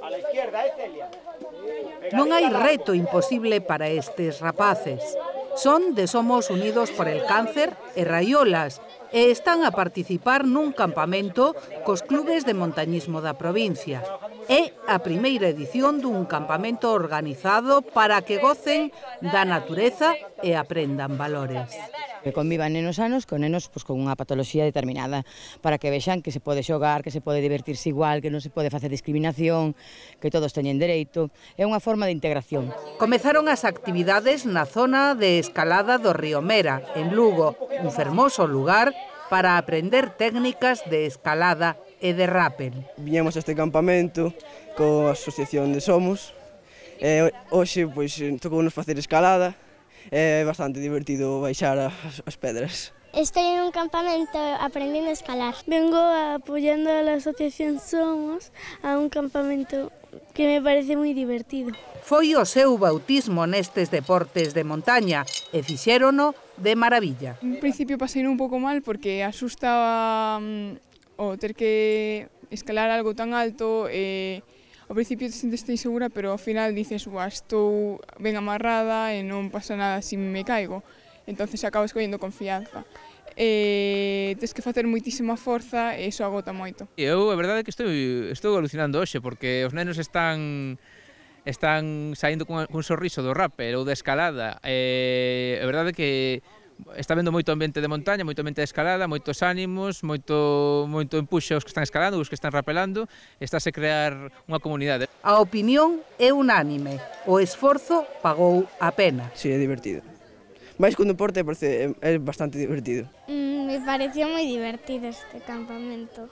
Non hai reto imposible para estes rapaces. Son de Somos Unidos por el Cáncer e Raiolas e están a participar nun campamento cos clubes de montañismo da provincia. É a primeira edición dun campamento organizado para que gocen da natureza e aprendan valores. Que convivan nenos sanos con nenos con unha patoloxía determinada, para que vexan que se pode xogar, que se pode divertirse igual, que non se pode facer discriminación, que todos teñen dereito. É unha forma de integración. Comezaron as actividades na zona de escalada do Río Mera, en Lugo, un fermoso lugar para aprender técnicas de escalada e de rappel. Viñemos a este campamento coa asociación de Somos e hoxe tocounos facer escalada. É bastante divertido baixar as pedras. Estoy en un campamento aprendiendo a escalar. Vengo apoyando a la asociación Somos a un campamento que me parece moi divertido. Foi o seu bautismo nestes deportes de montaña e fixérono de maravilla. En principio pasei un pouco mal porque asustaba o ter que escalar algo tan alto e ao principio te sentes insegura, pero ao final dices, estou ben amarrada e non pasa nada se me caigo. Entonces acabas collendo confianza. Tens que facer moitísima forza e iso agota moito. Eu, a verdade é que estou alucinando hoxe, porque os nenos están saindo cun sorriso do rappel ou da escalada. A verdade é que está vendo moito ambiente de montaña, moito ambiente de escalada, moitos ánimos, moito empuxe aos que están escalando, aos que están rapelando, estáse a crear unha comunidade. A opinión é unánime, o esforzo pagou a pena. Si, é divertido. Mais que un deporte é bastante divertido. Me pareció muy divertido este campamento.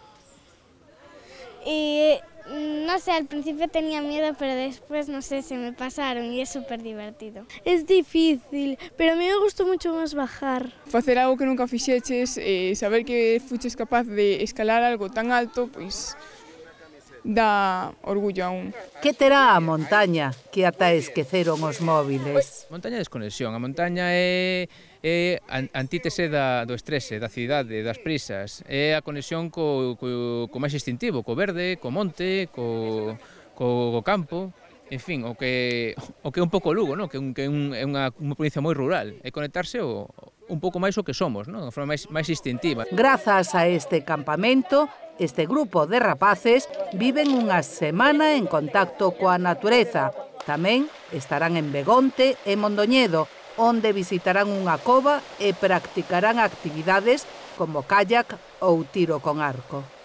Y no sé, al principio tenía miedo, pero después, no sé, se me pasaron y es súper divertido. Es difícil, pero a mí me gustó mucho más bajar. Facer algo que nunca fixeches e saber que fuches capaz de escalar algo tan alto, pois dá orgullo aún. Que terá a montaña que ata esqueceron os móviles? Montaña é desconexión. A montaña é antítese do estrese, da cidade, das prisas. É a conexión co máis instintivo, co verde, co monte, co campo. En fin, o que é un pouco Lugo, que é unha provincia moi rural. É conectarse un pouco máis o que somos, de forma máis instintiva. Grazas a este campamento, este grupo de rapaces viven unha semana en contacto coa natureza. Tamén estarán en Begonte e Mondoñedo, onde visitarán unha cova e practicarán actividades como kayak ou tiro con arco.